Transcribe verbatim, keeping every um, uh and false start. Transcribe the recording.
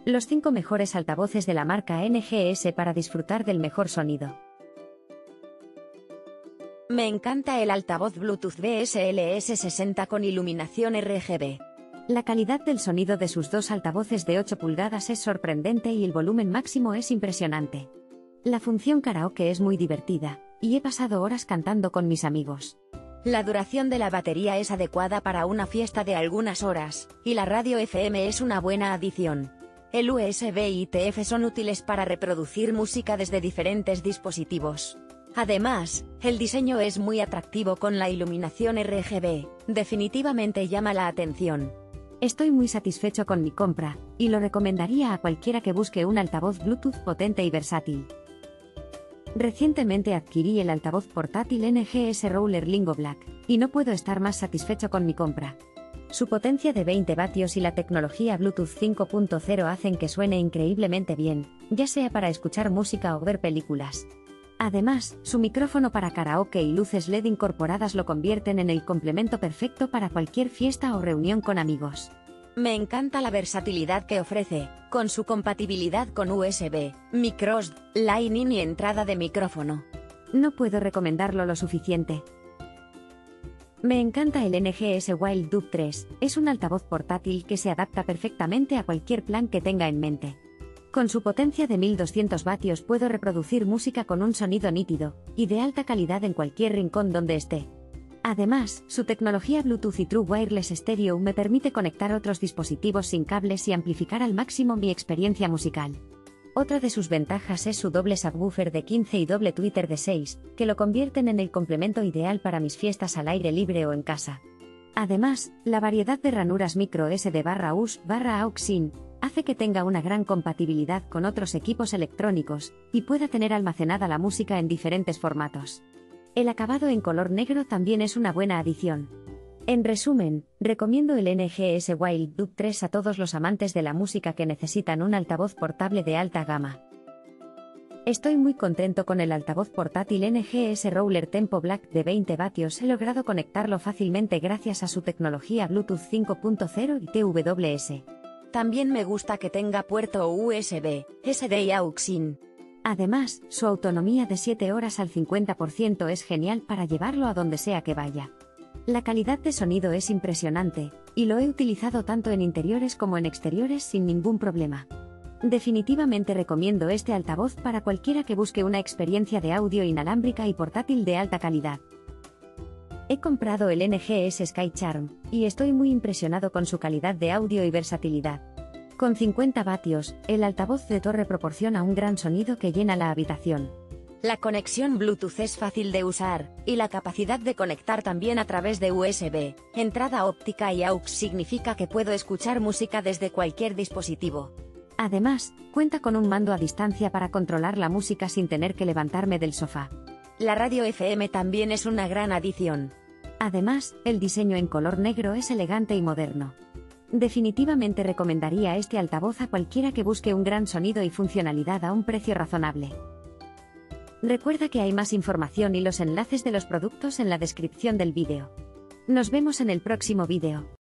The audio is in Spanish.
Los cinco mejores altavoces de la marca N G S para disfrutar del mejor sonido. Me encanta el altavoz Bluetooth B S L S sesenta con iluminación R G B. La calidad del sonido de sus dos altavoces de ocho pulgadas es sorprendente y el volumen máximo es impresionante. La función karaoke es muy divertida, y he pasado horas cantando con mis amigos. La duración de la batería es adecuada para una fiesta de algunas horas, y la radio F M es una buena adición. El U S B y T F son útiles para reproducir música desde diferentes dispositivos. Además, el diseño es muy atractivo con la iluminación R G B, definitivamente llama la atención. Estoy muy satisfecho con mi compra, y lo recomendaría a cualquiera que busque un altavoz Bluetooth potente y versátil. Recientemente adquirí el altavoz portátil N G S Roller Lingo Black, y no puedo estar más satisfecho con mi compra. Su potencia de veinte vatios y la tecnología Bluetooth cinco punto cero hacen que suene increíblemente bien, ya sea para escuchar música o ver películas. Además, su micrófono para karaoke y luces L E D incorporadas lo convierten en el complemento perfecto para cualquier fiesta o reunión con amigos. Me encanta la versatilidad que ofrece, con su compatibilidad con U S B, micro S D, Lightning y entrada de micrófono. No puedo recomendarlo lo suficiente. Me encanta el N G S Wild Dub tres, es un altavoz portátil que se adapta perfectamente a cualquier plan que tenga en mente. Con su potencia de mil doscientos vatios puedo reproducir música con un sonido nítido, y de alta calidad en cualquier rincón donde esté. Además, su tecnología Bluetooth y True Wireless Stereo me permite conectar otros dispositivos sin cables y amplificar al máximo mi experiencia musical. Otra de sus ventajas es su doble subwoofer de quince y doble tweeter de seis, que lo convierten en el complemento ideal para mis fiestas al aire libre o en casa. Además, la variedad de ranuras micro S D barra U S B barra A U X in hace que tenga una gran compatibilidad con otros equipos electrónicos, y pueda tener almacenada la música en diferentes formatos. El acabado en color negro también es una buena adición. En resumen, recomiendo el N G S Wild Dub tres a todos los amantes de la música que necesitan un altavoz portable de alta gama. Estoy muy contento con el altavoz portátil N G S Roller Tempo Black de veinte vatios. He logrado conectarlo fácilmente gracias a su tecnología Bluetooth cinco punto cero y T W S. También me gusta que tenga puerto U S B, S D y A U X in. Además, su autonomía de siete horas al cincuenta por ciento es genial para llevarlo a donde sea que vaya. La calidad de sonido es impresionante, y lo he utilizado tanto en interiores como en exteriores sin ningún problema. Definitivamente recomiendo este altavoz para cualquiera que busque una experiencia de audio inalámbrica y portátil de alta calidad. He comprado el N G S Sky Charm, y estoy muy impresionado con su calidad de audio y versatilidad. Con cincuenta vatios, el altavoz de torre proporciona un gran sonido que llena la habitación. La conexión Bluetooth es fácil de usar, y la capacidad de conectar también a través de U S B, entrada óptica y A U X significa que puedo escuchar música desde cualquier dispositivo. Además, cuenta con un mando a distancia para controlar la música sin tener que levantarme del sofá. La radio F M también es una gran adición. Además, el diseño en color negro es elegante y moderno. Definitivamente recomendaría este altavoz a cualquiera que busque un gran sonido y funcionalidad a un precio razonable. Recuerda que hay más información y los enlaces de los productos en la descripción del vídeo. Nos vemos en el próximo vídeo.